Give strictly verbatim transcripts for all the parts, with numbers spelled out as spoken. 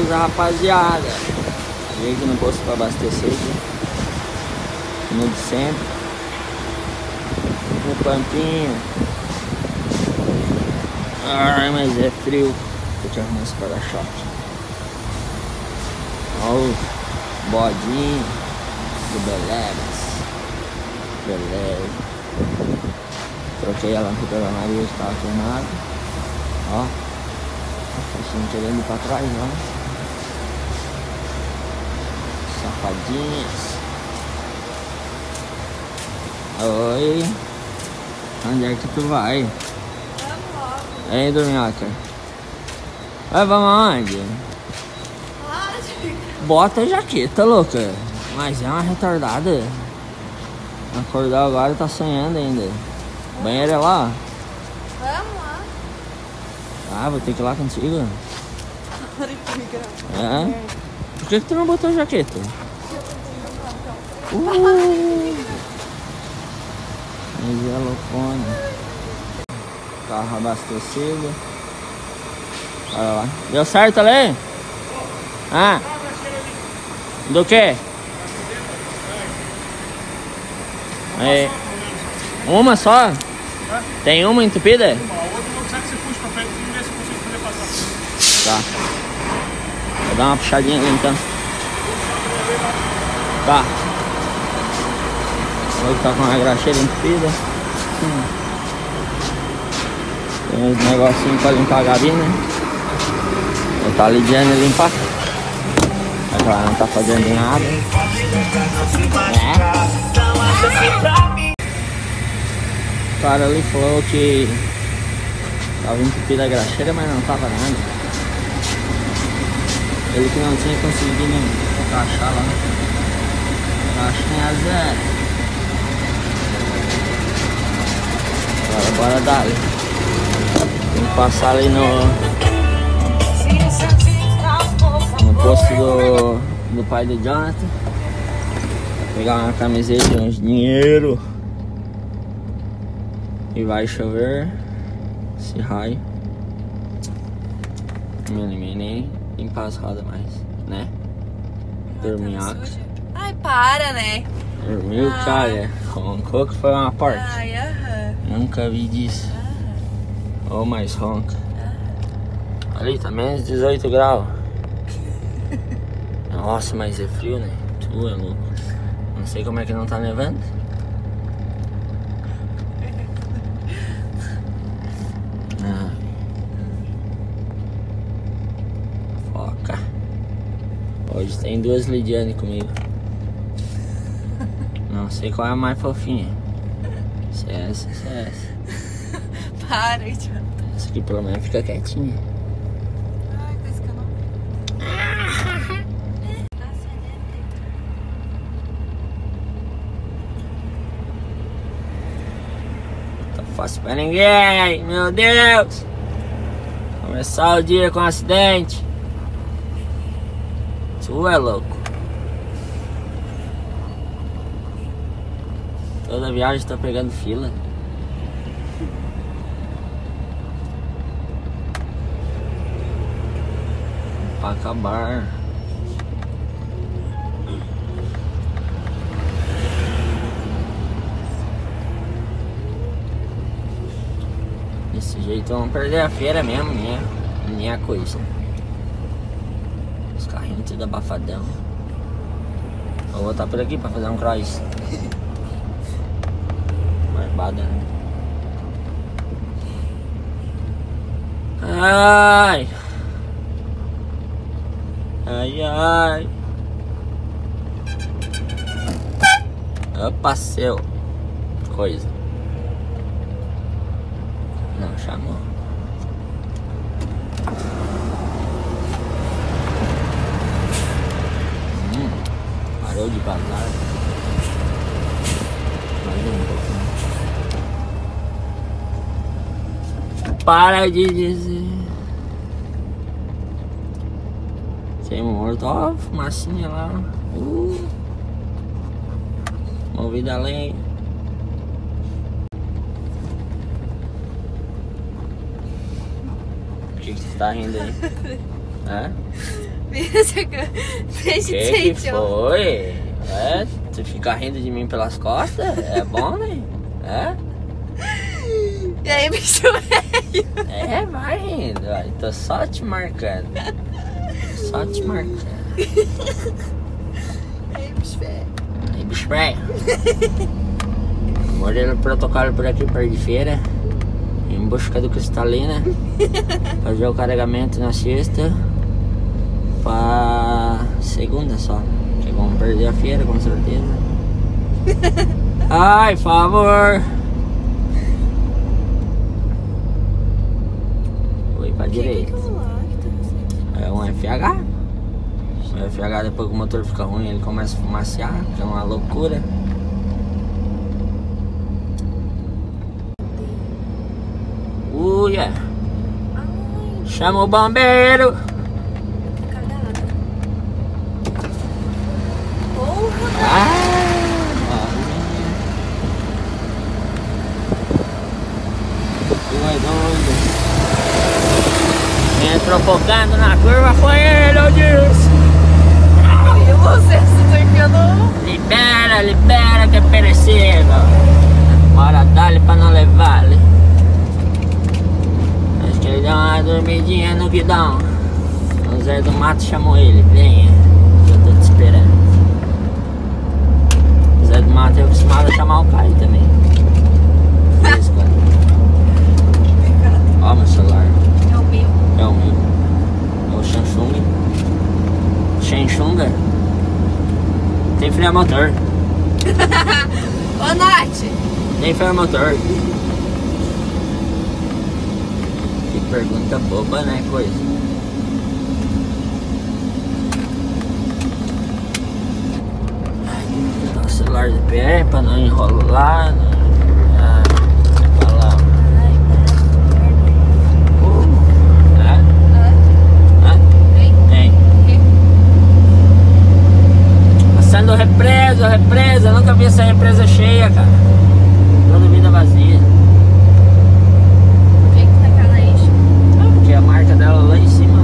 Beleza, rapaziada. Vim aqui no posto pra abastecer aqui. No de sempre. No campinho. Ai, mas é frio. Deixa eu arrumar esse para-choque. Olha o bodinho do Belegas. Beleza. Troquei a lâmpada da nariz, tava queimado. Ó. A caixinha querendo pra trás, ó. Safadinhas. Oi. Onde é que tu vai? Vamos logo. Ei, Dorminhoca. Vai, vamos aonde? Pode. Bota a jaqueta, louca. Mas é uma retardada. Acordou agora e tá sonhando ainda. O banheiro é lá, ó. Vamos lá. Ah, vou ter que ir lá contigo. Para que me grava. É? Por que que tu não botou a jaqueta? Uh. Mas é loucona. Carro abastecido. Olha lá. Deu certo ali? Ah. Do que? É. Uma só? Tem uma entupida? Uma, a outra não sabe que você puxa pra frente e vê se consigo fazer passar. Tá. Vou dar uma puxadinha ali então. Tá. Vou tá com a graxeira entupida. Hum. Tem uns negocinhos pra limpar a gabina. Vou tá lidiando e limpar. Mas ela não tá fazendo nada. É. O cara ali falou que tava entupida a graxeira, mas não tava nada. Ele que não tinha conseguido encaixar lá. Caixinha zero. Agora bora dar ali. Tem que passar ali no, no posto do, do pai do Jonathan. Pegar uma camiseta e uns dinheiro. E vai chover. Esse raio. Me animei nem limpar as rodas mais, né? Dorminhoca. Ai, para, né? Dormiu, Ai. cara. Roncou que foi uma porta. Ai, aham. Nunca vi disso. Ou oh, mais ronca. Ali tá menos dezoito graus. Nossa, mas é frio, né? Tu é louco. Não sei como é que não tá nevando. Ah. Foca. Hoje tem duas Lidiane comigo. Não sei qual é a mais fofinha. Se é essa, se é essa. Para, idiota. Essa aqui pelo menos fica quietinha. Ai, tá escalando. Tá fácil pra ninguém, meu Deus. Começar o dia com um acidente. Tu é louco. Toda viagem tá pegando fila. Pra acabar. Desse jeito vamos perder a feira mesmo, né? Minha coisa. Os carrinhos tudo abafadão. Vou voltar por aqui pra fazer um cross. Barbada, né? Ai! Ai, ai! Opa, seu! Coisa. Não chamou. Hum, parou de vazar. Mais um pouquinho. Para de dizer. Sem morto, ó, fumacinha lá. Uh, movida a lenha. O que que você tá rindo aí? É? Deixa Que de que sentir. foi? É, tu fica rindo de mim pelas costas? É bom, né? É? E aí, bicho velho? É, vai rindo. Vai. Tô só te marcando. Só te marcando. E aí, bicho velho? Aí, bicho velho. Modelo protocolo por aqui, perto de feira. Em busca do Cristalina. Fazer o carregamento na sexta. Pra segunda só. Que vamos perder a feira, com certeza. Ai, por favor. Foi pra direita. É um F H. O F H, depois que o motor fica ruim, ele começa a fumacear, que é uma loucura. Uia! Chama o bombeiro! Ah! Tu é doido! Entrou focando na curva, foi ele, eu disse! E você, você tá enfiando? Libera, libera que é perecível! Bora dar-lhe pra não levar-lhe! Acho que ele deu uma dormidinha no guidão. O Zé do Mato chamou ele, venha, que eu tô te esperando. O Zé do Mato é acostumado a chamar o Caio também. Isso, cara. Ó, meu celular. É o meu. É o meu. É o Samsung. Samsunga. Tem freio a motor. Ô, Nath! Tem freio a motor. Que pergunta boba, né, coisa? O celular de pé pra não enrolar. Não... Ah, falar. Uh, é? Hã? Tem. Passando represa, represa. Nunca vi essa represa cheia, cara. Toda vida vazia. Por que que tá cara isso? Ah, porque a marca dela lá em cima.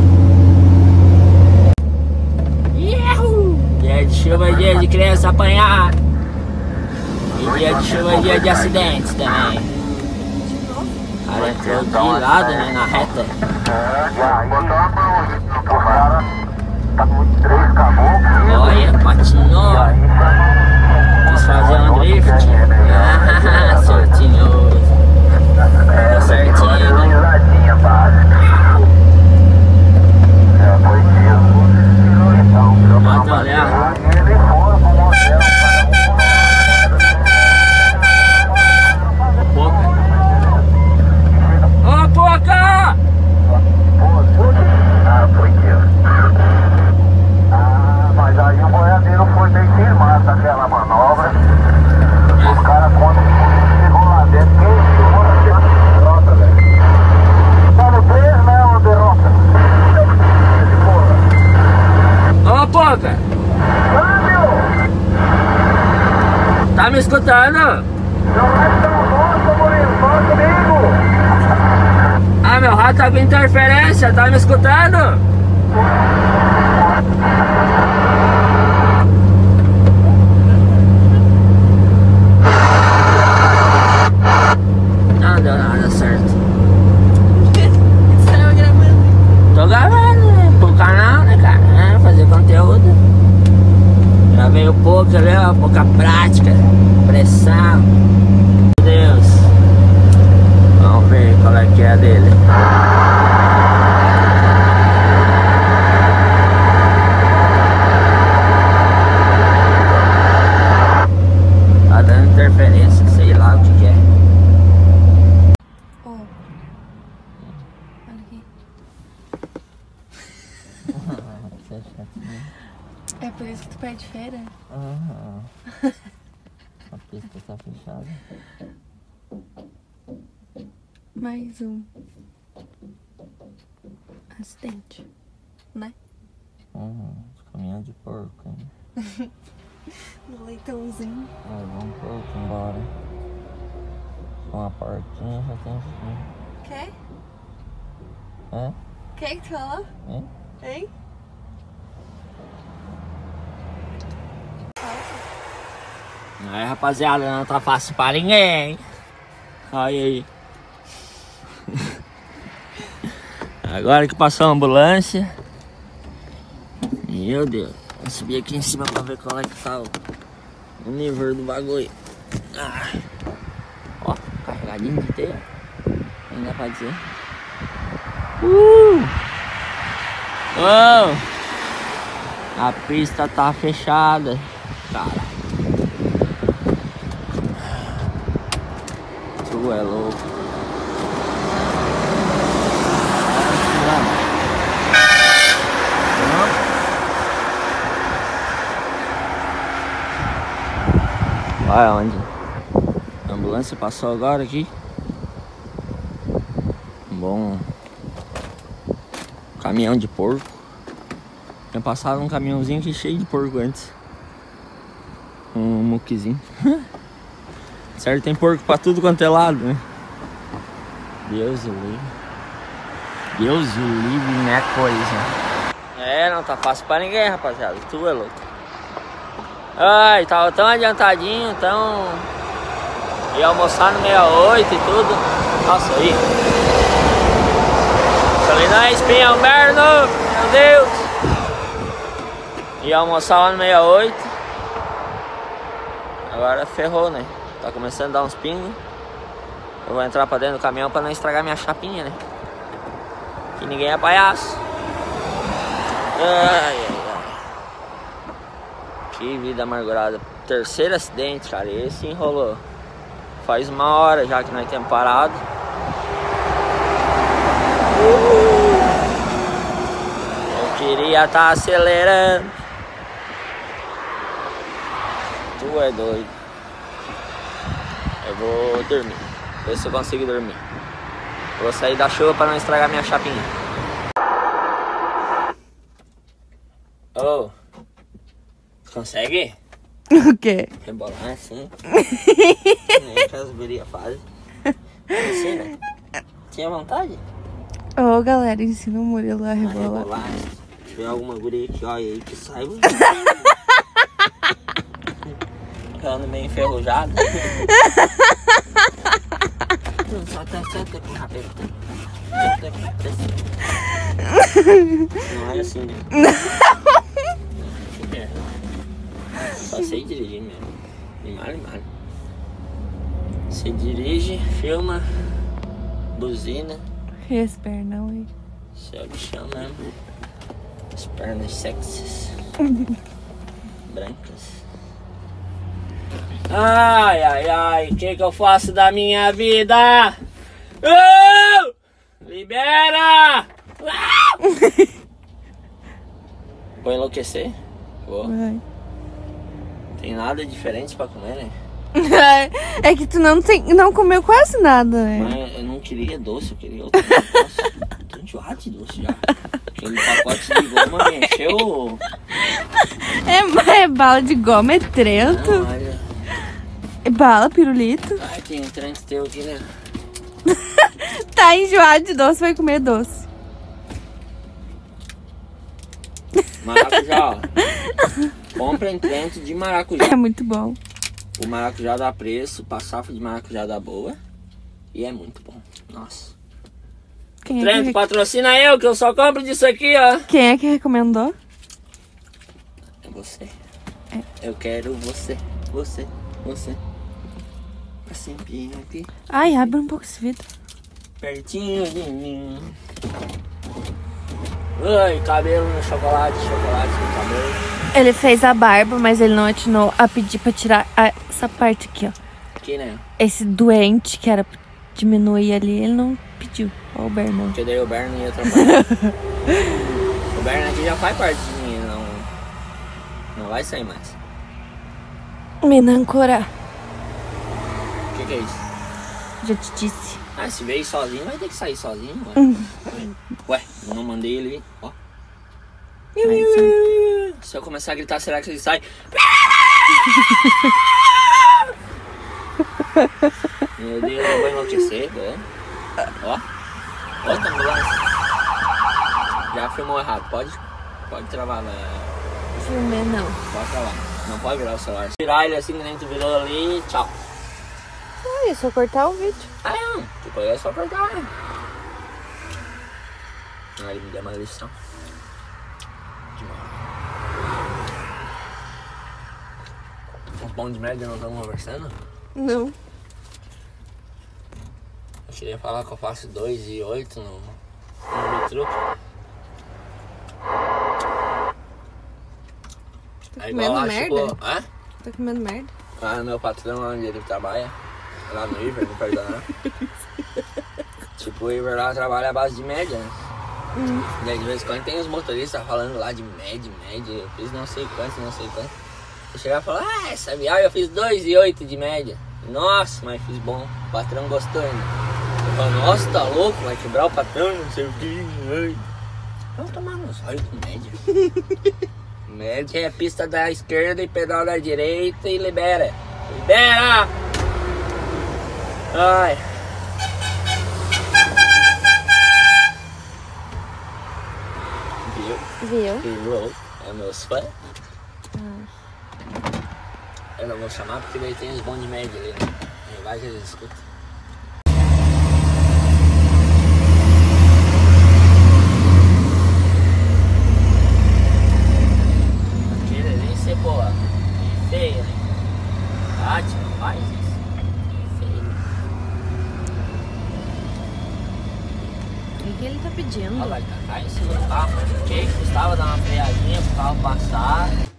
Yahoo! Dia de chuva é dia de criança apanhar. E dia de chuva é dia de acidentes também. O cara entrou de lado, né, na reta. Olha, patinou. Quis fazer um drift. Ah, sortinhoso. Deu certinho, né? Bota olhar. Ô, Poca! Ah, foi Deus. Ah, mas aí o boiadeiro foi meio firmado naquela manobra. Os caras, quando chegou lá dentro, quem chegou na derrota, velho? Tá no três, né, ô derrota? Ô, Poca! Tá me escutando? Não vai dar um monte, Murilo, fala comigo! Ah, meu rato tá com interferência, tá me escutando? Não deu nada certo. Você tava gravando? Tô gravando, né? Pro canal, né, cara? É, fazer conteúdo. Gravei o pouco ali, ó, pouca prática, pressão. Meu Deus. Vamos ver qual é que é a dele. Tá dando interferência, sei lá o que que é. Ô. Olha aqui. É por isso que tu perde feira? Aham. A pista tá fechada. Mais um acidente, né? Uhum. Caminhão de porco, hein? No leitãozinho. Vai, vamos porco embora. Com uma porquinha já tem fim. Quer? Hã? Quer que tu falou? Hein? Hein? Aí, rapaziada, não tá fácil pra ninguém. Olha aí. Agora que passou a ambulância. Meu Deus. Vou subir aqui em cima pra ver qual é que tá o, o nível do bagulho. Ah. Ó, carregadinho de teia. Ainda pra dizer. Uh! Oh! A pista tá fechada. Cara. Tu é louco. Vai onde? A ambulância passou agora aqui. Um bom caminhão de porco. Tinha passado um caminhãozinho aqui cheio de porco antes. Um muquizinho. Certo, tem porco pra tudo quanto é lado, né? Deus o livre. Deus o livre, né, coisa. É, não tá fácil pra ninguém, rapaziada. Tu é louco. Ai, tava tão adiantadinho, tão... Ia almoçar no sessenta e oito e tudo. Nossa, aí. Falei, não é espinha, Alberno! Meu Deus! Ia almoçar lá no sessenta e oito. Agora ferrou, né? Tá começando a dar uns pingos. Eu vou entrar pra dentro do caminhão pra não estragar minha chapinha, né? Que ninguém é palhaço. Ai, ai, ai. Que vida amargurada. Terceiro acidente, cara. Esse enrolou. Faz uma hora já que nós temos parado. Uh! Eu queria estar tá acelerando. Tu é doido. Eu vou dormir. Ver se eu consigo dormir. Vou sair da chuva para não estragar minha chapinha. Oh, consegue? O quê? Rebolar assim? É que as gurias fazem. Assim, né? Tinha vontade? Ô, oh, galera, ensina o Murilo a A rebolar. rebolar. Se tiver alguma guria que olha aí que saiba. Ficando meio enferrujado. Solta, solta aqui, rapaz. Solta aqui. Não é assim, né? É. Só sei dirigir mesmo. E mal, e mal. Você dirige, filma, buzina. E as pernas aí? Você é o bichão mesmo. As pernas sexys. Brancas. Ai, ai, ai, o que que eu faço da minha vida? Uh! Libera! Uh! Vou enlouquecer? Vou. Vai. Tem nada diferente pra comer, né? É que tu não, tem, não comeu quase nada, né? Mas eu não queria doce, eu queria outro negócio. Tô enjoado de doce já. Aquele pacote de goma me encheu. É, é bala de goma, é trento. Não, olha. É bala, pirulito. Ai, tem um trem teu aqui, né? Tá enjoado de doce, vai comer doce. Maracujá, ó. Comprem trento de maracujá. É muito bom. O maracujá dá preço, pra safra de maracujá dá boa. E é muito bom. Nossa. Quem é, Trento, que... patrocina eu, que eu só compro disso aqui, ó. Quem é que recomendou? É você. É. Eu quero você. Você. Você. Assim, aqui. Ai, abre um pouco esse vidro. Pertinho de mim. Ai, cabelo no chocolate, chocolate no cabelo. Ele fez a barba, mas ele não atinou a pedir pra tirar a, essa parte aqui, ó. Aqui, né? Esse doente que era pra diminuir ali, ele não pediu. Ó o Bernão. Porque daí o Berno ia atrapalhar. O Berno aqui já faz parte de mim, não... Não vai sair mais. Minancora. O que que é isso? Já te disse. Ah, se veio sozinho, vai ter que sair sozinho, ué. Ué, eu não mandei ele, ó. Se eu começar a gritar, será que ele sai? Meu Deus, eu vou enlouquecer, bom. Ó, ó, tá ambulância. Já filmou errado, pode? Pode travar, né? Filmei não. Pode travar. Não pode virar o celular. Virar ele assim que nem tu virou ali, tchau. Ah, é só cortar o vídeo. Ah, é, tipo, é só cortar, né? Aí ele me deu uma lição. Os bons de média não estão conversando? Não. Eu queria falar que eu faço dois e oito no, no truque. Tá Aí comendo igual lá, merda? tipo, hã? Tá comendo merda? Ah, meu patrão lá onde ele trabalha, lá no Iver, no Perdão. Tipo, o Iver lá trabalha à base de média, né? Hum. E aí de vez em quando tem os motoristas falando lá de média, média, eu fiz não sei quanto, não sei quanto. Eu chegava e falava, ah, essa viagem eu fiz dois e oito de média. Nossa, mas fiz bom, o patrão gostou ainda. Eu falo, nossa, tá louco, vai quebrar o patrão, não sei o que. Vamos tomar nos olhos com média. Média é pista da esquerda e pedal da direita e libera. Libera! Ai. Viu? Viu? Viu? É meus fãs. Ah. Eu não vou chamar porque daí tem os bons de média ali, né? Aí vai que eles escutam. Aquele nem ser boa. Que feia, né? Tati, não faz isso. Que feio. O que ele tá pedindo? Ó, vai tacar em cima do carro. Que custava dar uma freadinha pro carro passar.